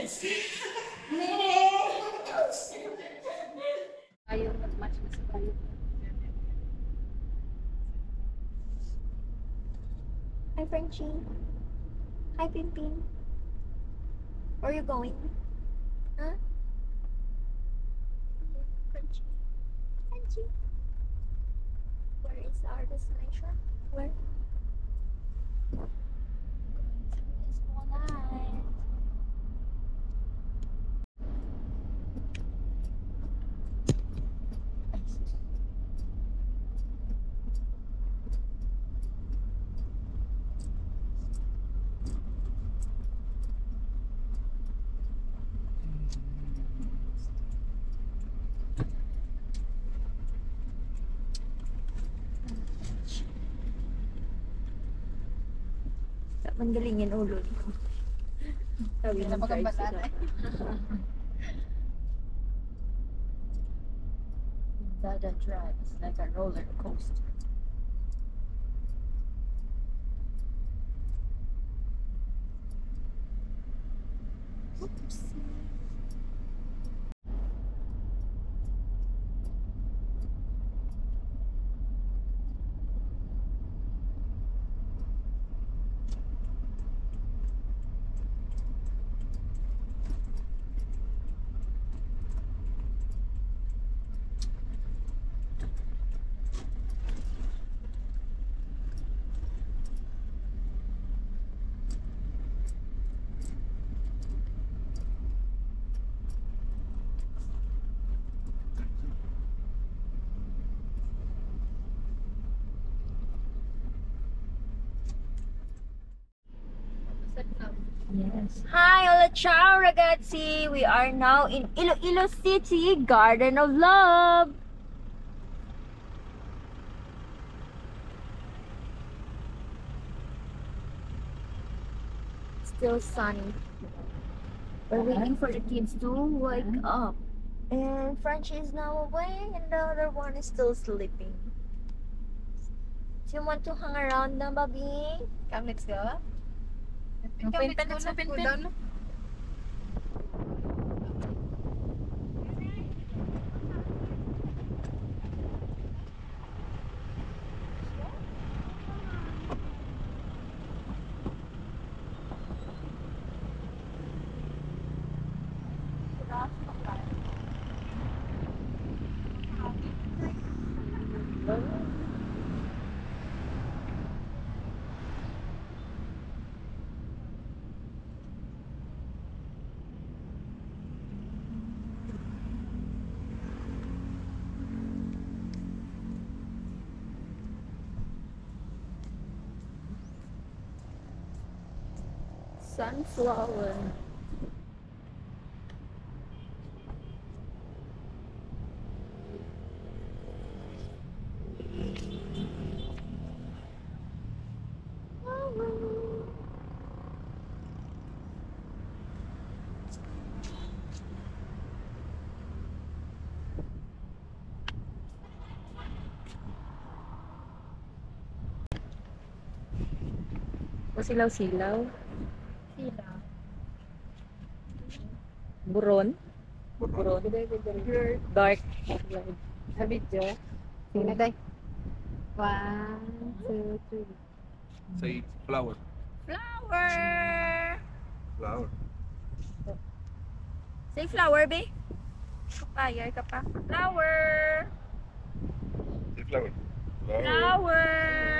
Ayaw mag-match na sa bayo. Hi, Frenchie. Hi, Pimpin. Where are you going? Huh? Frenchie. Frenchie. Where is our destination? Where? Going to this one. Manggalingin ulo ko. Sabi ng guys sila. Dada drive is like a roller coaster. Oops. Yes. Hi, hola, ciao ragazzi! We are now in Iloilo City, Garden of Love! Still sunny. We're waiting for the kids to wake up. And Frenchie is now awake and the other one is still sleeping. Do you want to hang around na, Bobby? Come, let's go. Pin, pin, pin. Sunflower. Silaw-silaw. Sila. Buron. Buron. Dark. Sa video. Sige na, day. 1, 2, 3. Say flower. Flower! Flower. Say flower, be. Kapayar ka pa. Flower! Say flower. Flower. Flower!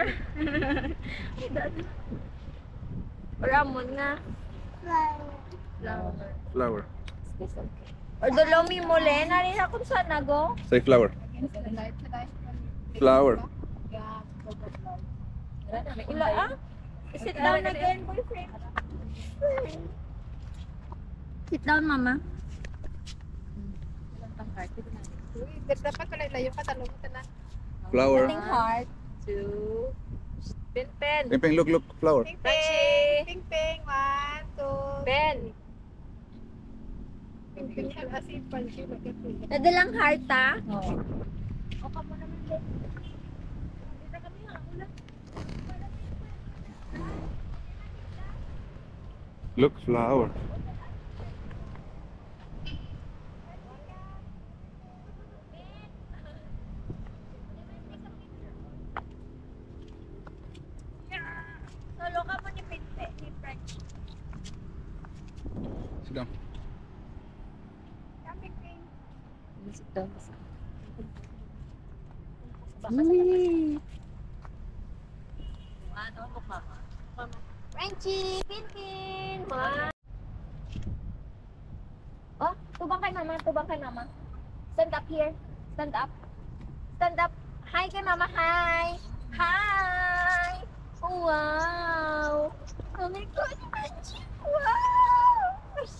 Ramon nga. Flower. Flower. Or dolomi mo, Len. Narin ako saan nago? Say flower. Flower. Ila ah? Sit down again, boyfriend. Sit down, mama. Dapat pala ilayo ka, talong ka na. Flower. Nothing heart. 2. Pen. Ping, look, flower. Ping, ping. Ping, ping. 1, 2. Pen. Ping, ping. Kasi pansi magkatuloy. Nadalang heart, ha? Oo. O ka mo naman, Len. Dito kami, ha? Ulan. Look, flower. Sit down. Kami Ping. Sit down. Ano mo mama? Frenchie! Pinpin! Ma! Oh, tubang kay mama. Tubang kay mama. Stand up here. Stand up. Stand up. Hi kay mama. Hi! Hi! Wow! Oh my God! Frenchie! Wow!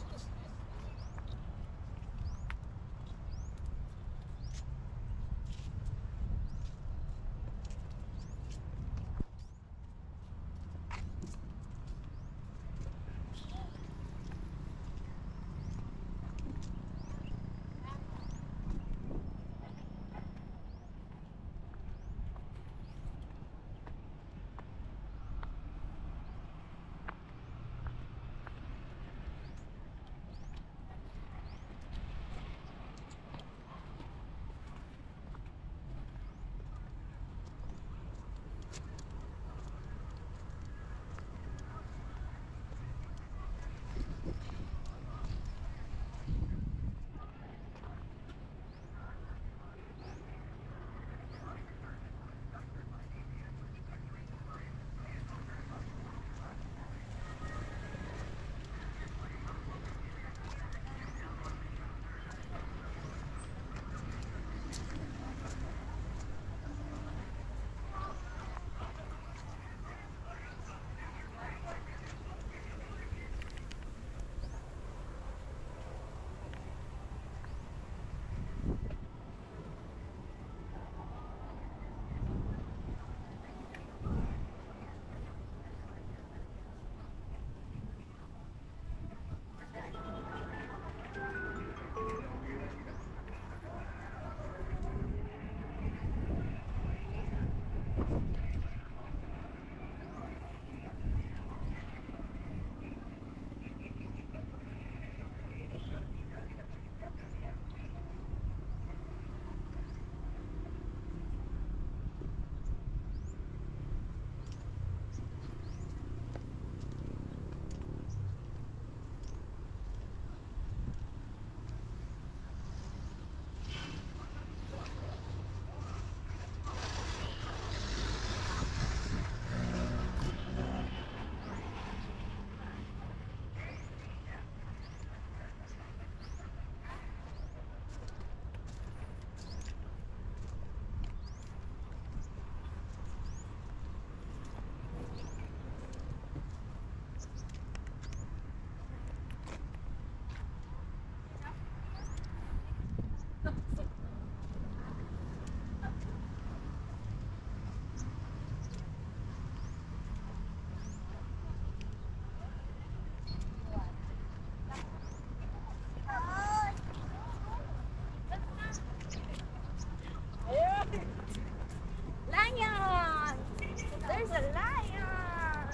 Lion! There's a lion!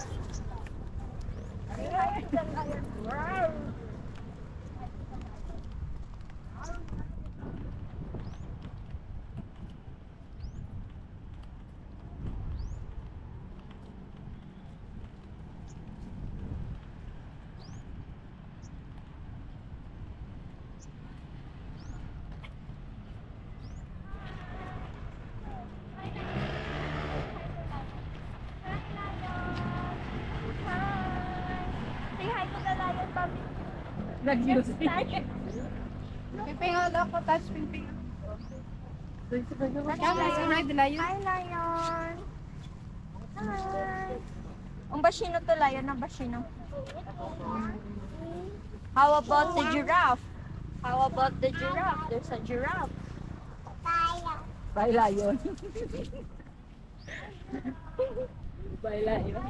There's a lion! Wow! Say hi to the lion, Bobby. Nag-use. Ping ako, touch Ping. Kami sa ride lion. Hi, lion. Hi. Ang basino to, lion. Ang basino. How about the giraffe? How about the giraffe? There's a giraffe. Bye, lion. Bye, lion.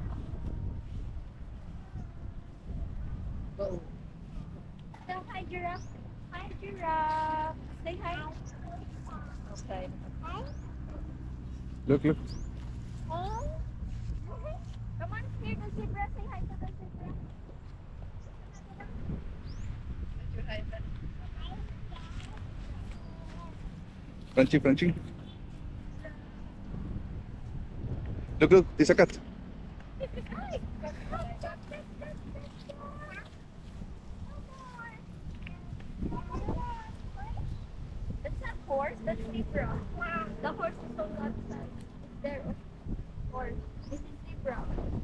So, hi, giraffe. Hi, giraffe. Say hi. Okay. Look, look. Oh. Come on, here the zebra. Say hi to the zebra. Crunchy, crunchy. Look, look. There's a cat. Hi. zebra. The horse is on that side. There, horse. This is zebra.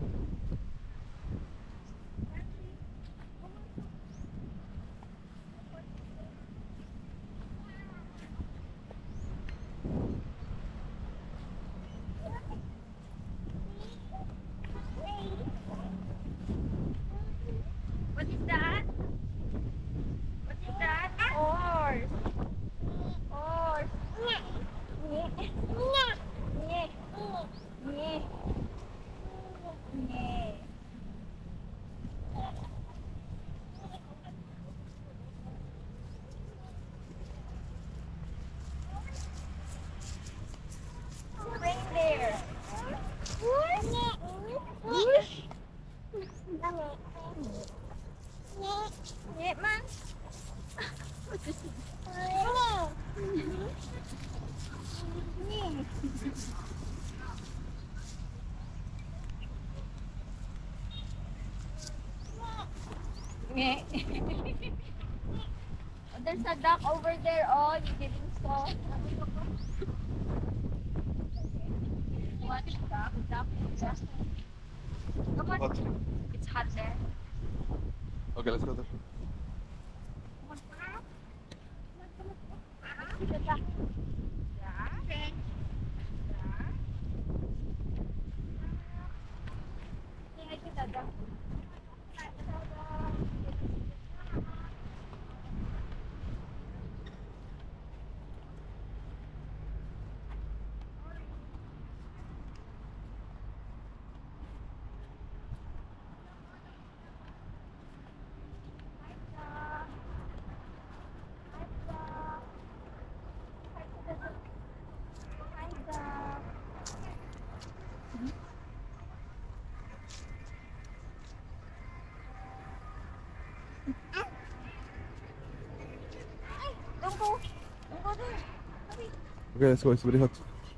What is that? What is that? Horse. Horse. Yeah. Yeah. Yeah. Yeah. Reindeer. Whoosh. Yeah, man. Yeah. There's a duck over there. Oh, you didn't saw. What duck? Duck. Come on. Hot. It's hot there. Okay, let's go there. See the duck. Duck. Say hi to the duck. Don't go. Don't go there. Hurry. Okay, let's go. It's very hot.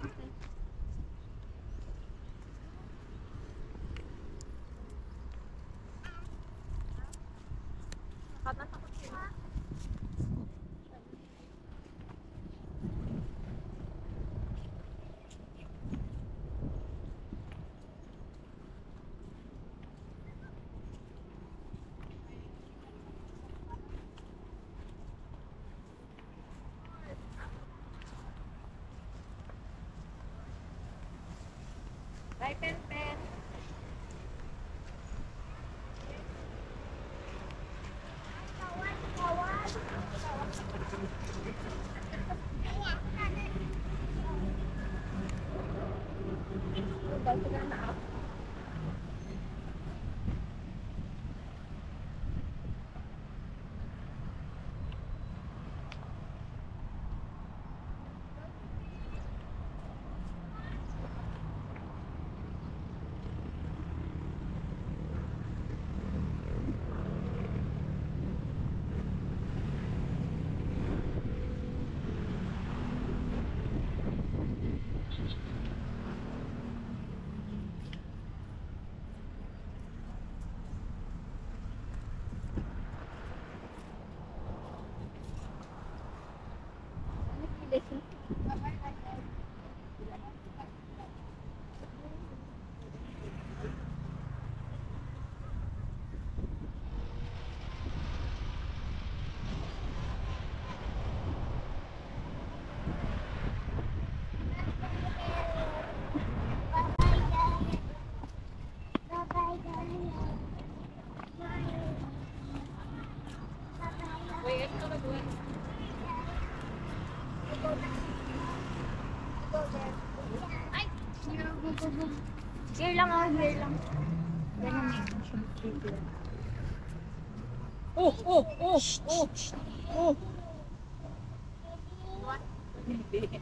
Nakakatakot sila. Bye, Pen Pen. Listen. Wait, it's gonna do it. Ay! Here lang ah, here lang. Ganun eh. Oh! Oh! Oh! Oh! Oh! What? Hindi.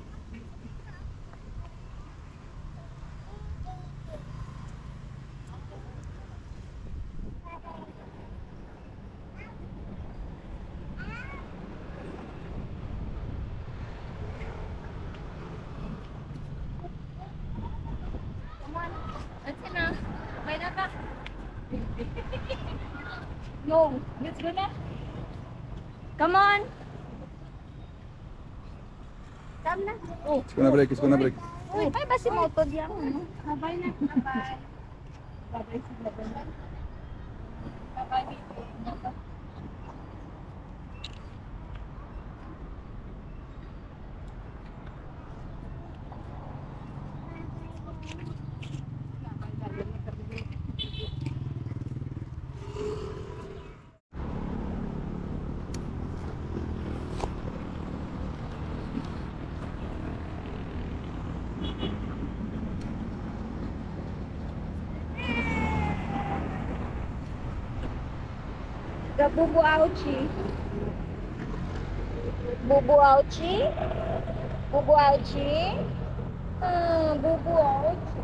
Come on. That's enough. May na ba? No. Let's go na. Come on. Dam na. Oh. It's gonna break, it's gonna break. Uy, may ba si moto diyan? Bye na. Bye. Bye-bye si Bye. Bye-bye, baby. The Bubu Ouchie. Bubu Ouchie. Bubu Ouchie. Bubu Ouchie.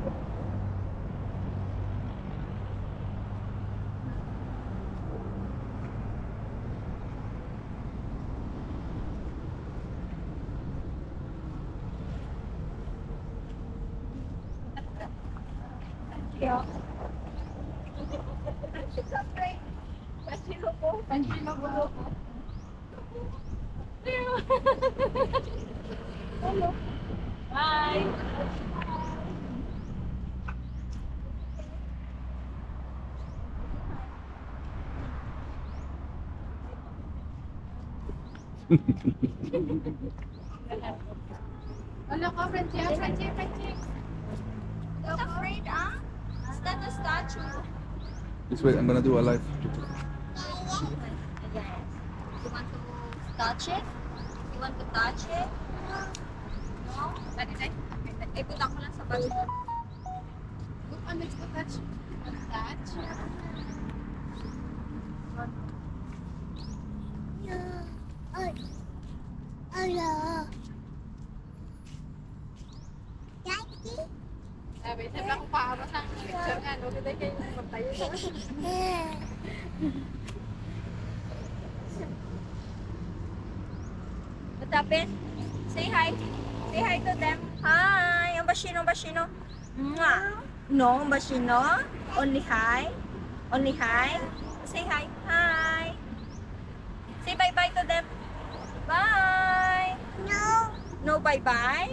Yeah. Pansin mo bulo ko. Hello. Bye. Hello ko, Frenchie. Frenchie. Not afraid, ah? Is that a statue? Just wait, I'm gonna do a live. Yes. You want to touch it? You want to touch it? No? Ikot ako lang sa bago. Look, let's go touch. Touch. Sabi, sabi ako paabot ng picture nga. No, kita kayo magtayo sa What happened? Say hi. Say hi to them. Hi. Ang bashino. Mwah. No, ang bashino. Only hi. Only hi. Say hi. Hi. Say bye-bye to them. Bye. No. No bye-bye?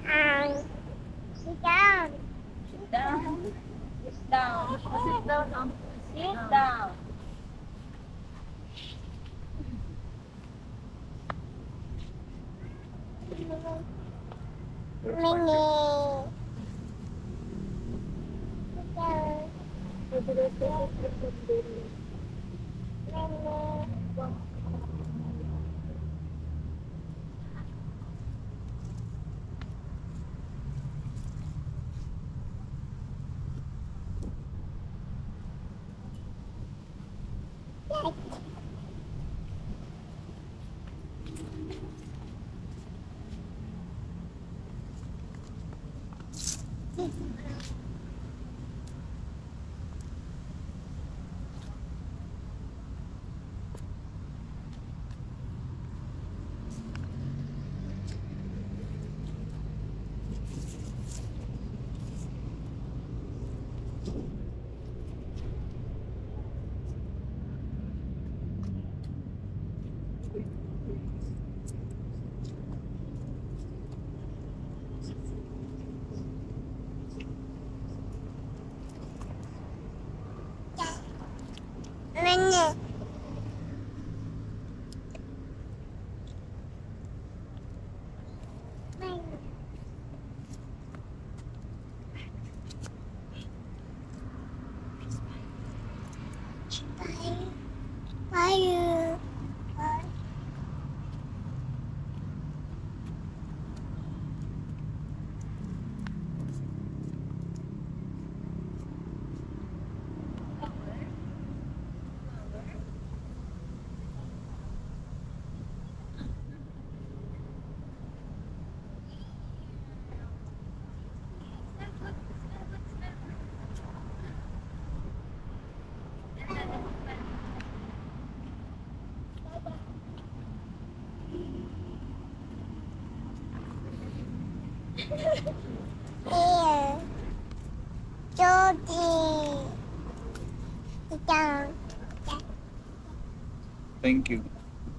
Sit down. Sit down. Sit down. Sit down. Sit down. Minnie. Minnie. Bye. Here. Jody. Sit down. Thank you.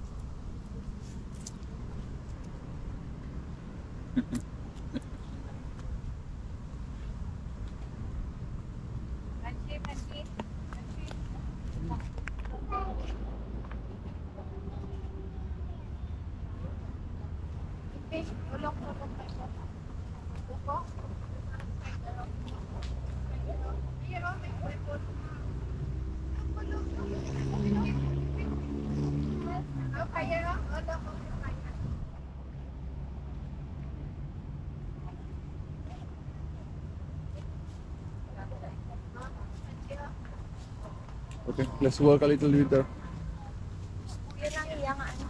Okay, let's walk a little bit there. Yan ang iyang ano.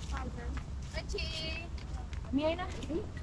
Amir na.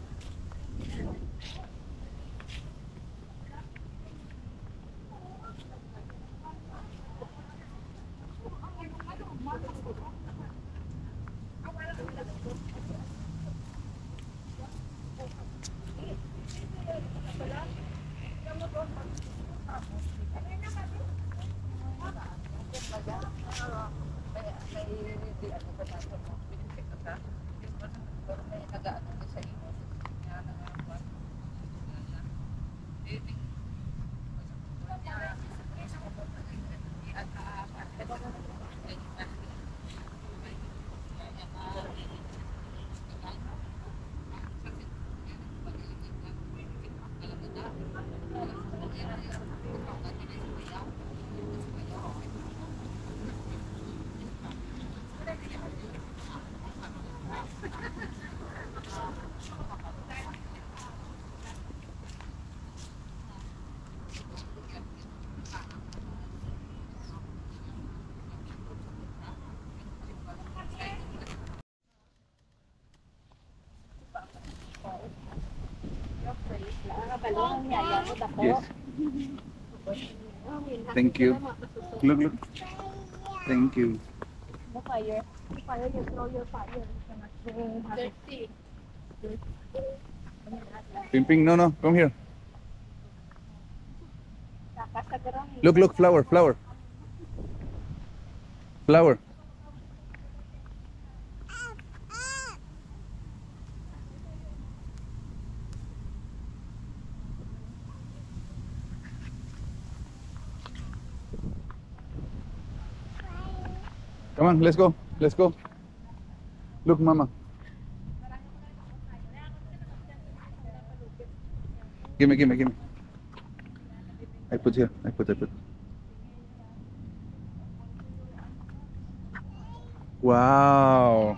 Yes. Thank you. Look, look. Thank you. The fire. The fire, you throw your fire. Dirty. Pimping, no, come here. Look, look, flower, flower. Flower. Come on, let's go. Let's go. Look, Mama. Give me, give me, give me. I put here. I put. Wow.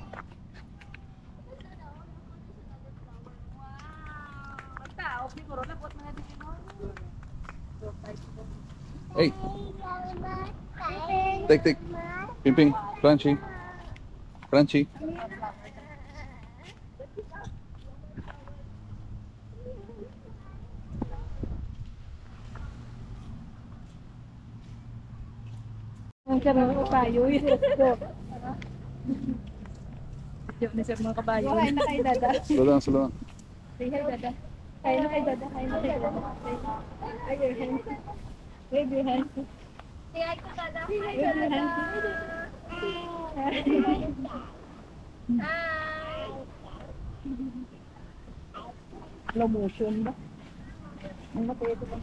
Hey. Take. Ping. Crunchy. Crunchy. Ang karang kabayo. Yung nisip mga kabayo. Kain na kay Dada. Slow down, slow down. Say hi, Dada. Kain na kay Dada. Kain na kay Dada. Wave your hands. Wave your hands. Say hi to Dada. Wave your hands. Hi. Slow motion ba? Ang matay ito ba?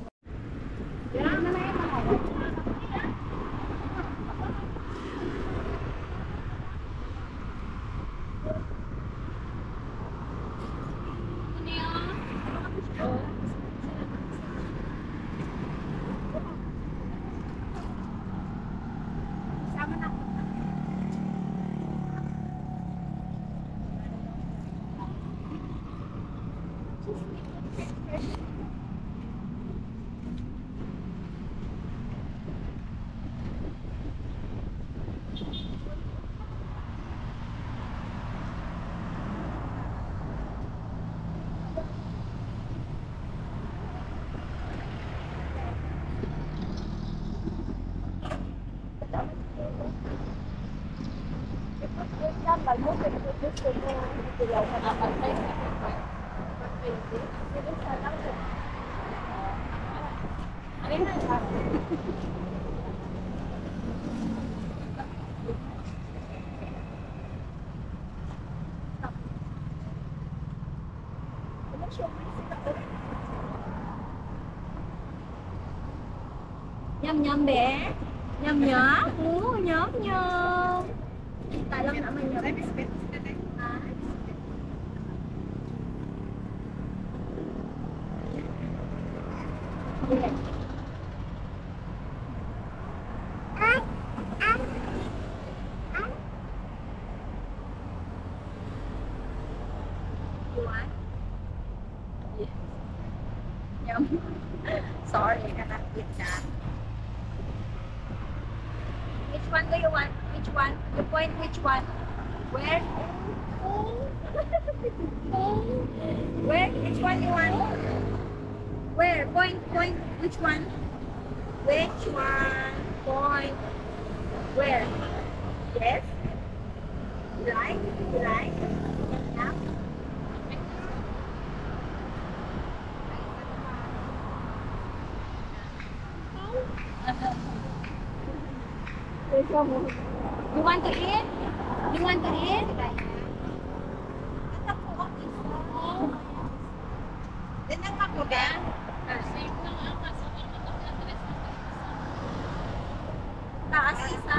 Nhâm nhâm bé. Nhâm nhâm. Nhâm nhâm. Tại lang naman nhâm. Sorry, I cannot eat that. Which one do you want? Which one? You point which one? Where? Where? Which one you want? Where? Point. Which one? Which one? Point. Where? Yes? You like? You like? Yeah? You want to eat? You want to eat? Dinang makuda. Taas isa.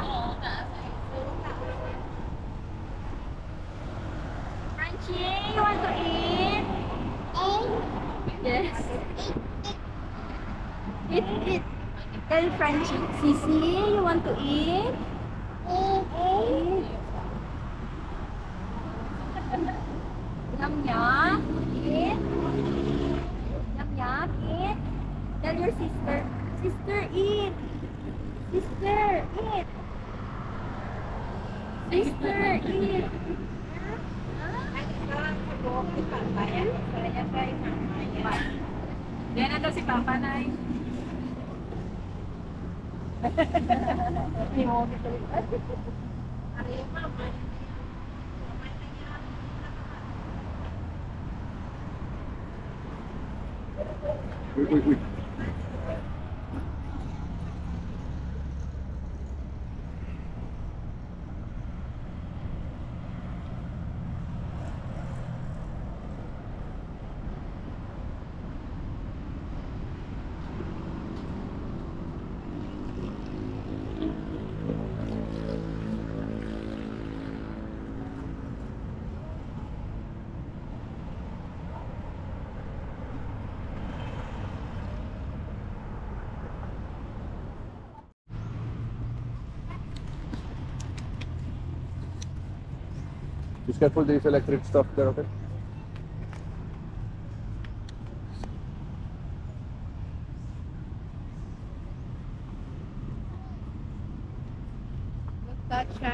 Crunchy, you want to eat? Yes. Eat. Tell Crunchy. Sisi, you want to eat? Eat. Yum yum. Eat. Yum yum. Eat. Tell your sister. Sister, eat. Sister, eat. Sister, eat. Yan na daw si Papa, Nay. Wait. Just careful, there is electric stuff there, okay? Touch, ha?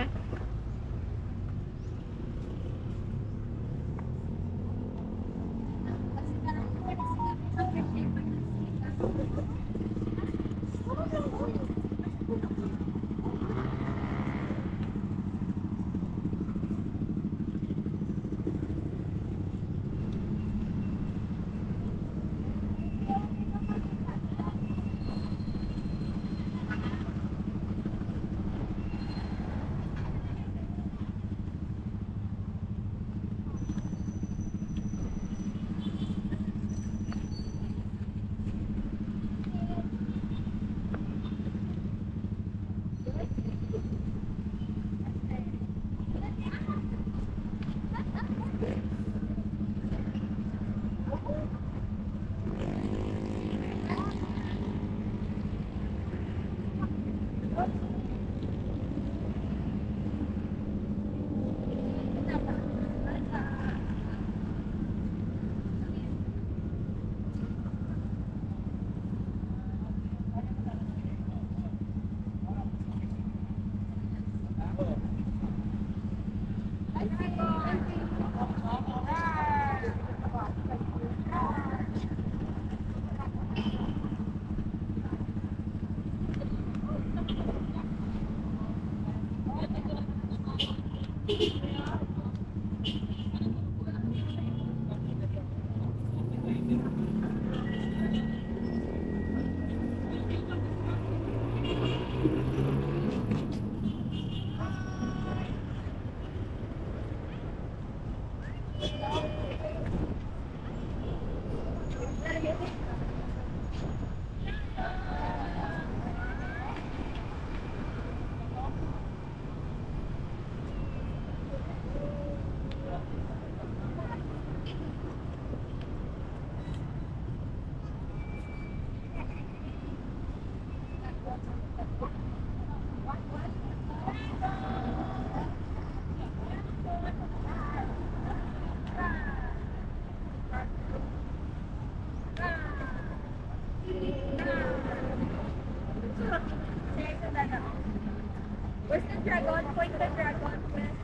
Where's the dragon? Point the dragon.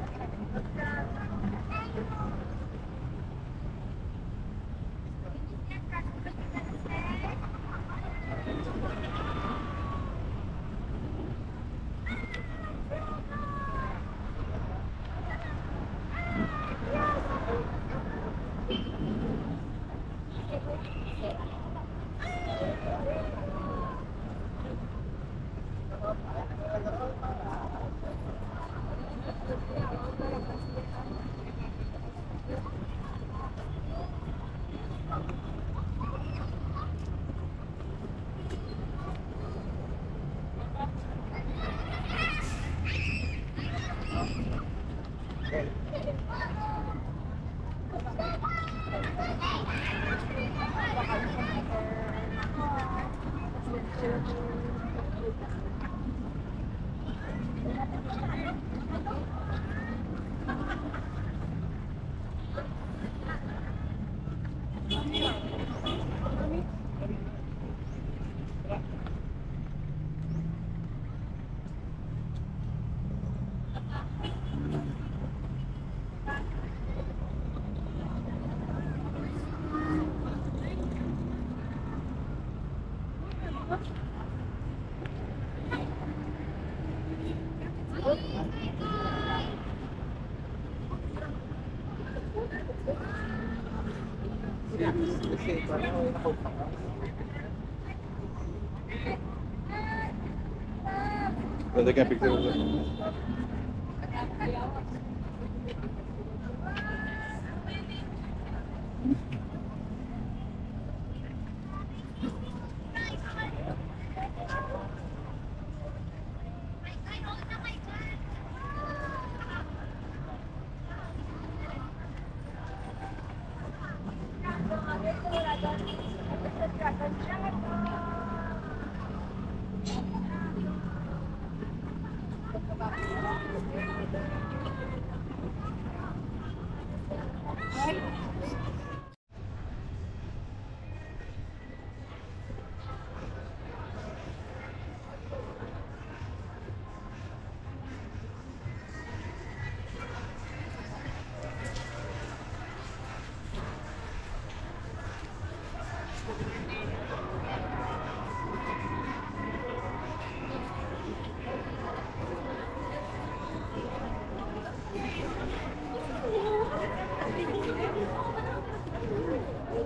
They can pick it up.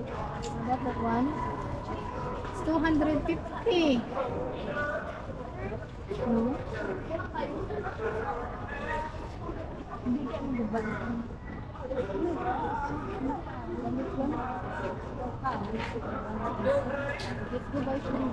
About that one? It's 250. Hmm? Hindi ka magbabago. Let's go buy some.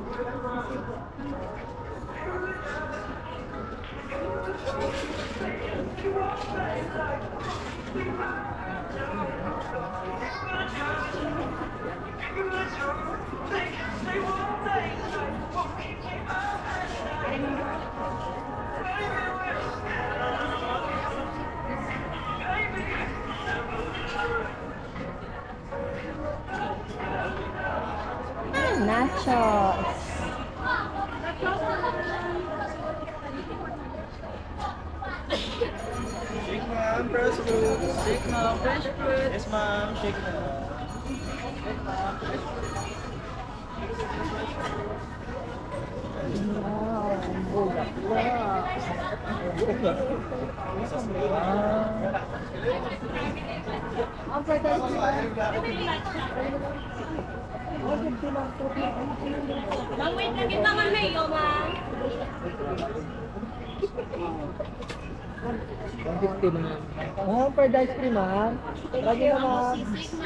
Nachos. Shake ma'am, fresh fruit. Shake ma'am, fresh fruit. Yes ma'am, shake ma'am. Shake ma'am, fresh Ma'am, wait lang kita nga mayo, ma'am. 150 ma'am. Ma'am, for the ice cream ma'am. Lagi na ma'am.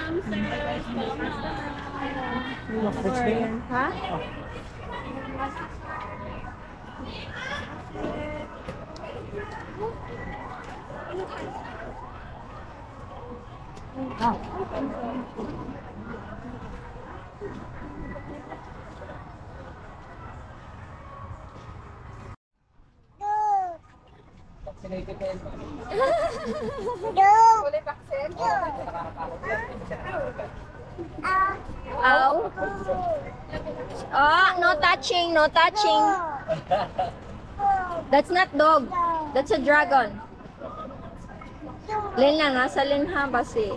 Ice cream? Ha? Ow. Oh, no touching, no touching. That's not dog. That's a dragon. Len lang, nasa Len ha, basi.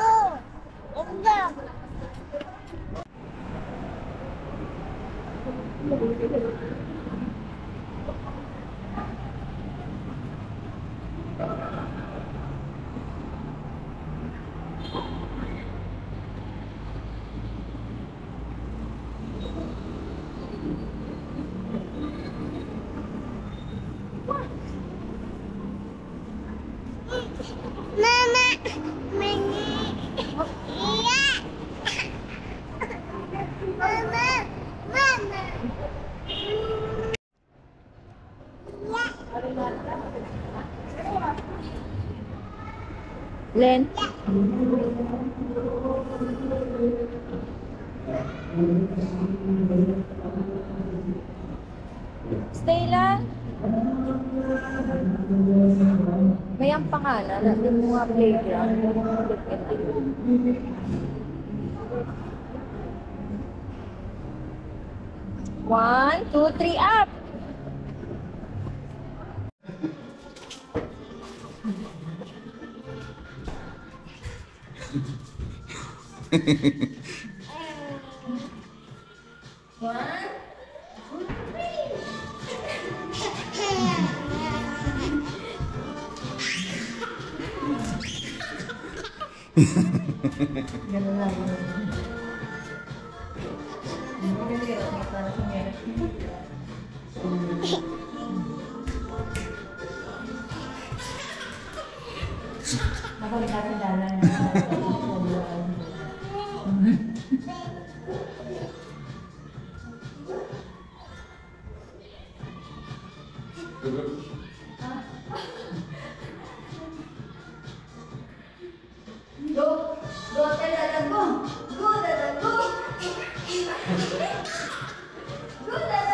Len. Stay lang. May ang pangalan na yung mga playground. One, two, three, up! One, two, three. Ganun lang. Go, go, dada, go, go, dada, go. Go, dada,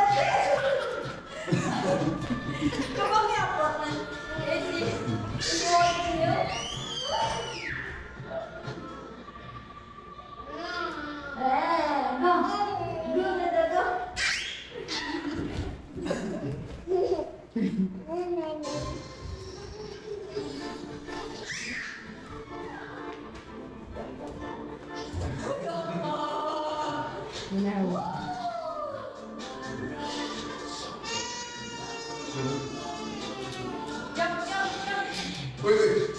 go. Come on, here, Portland. Is it working you? Go, go, dada, go. Jump, jump, jump. Wait.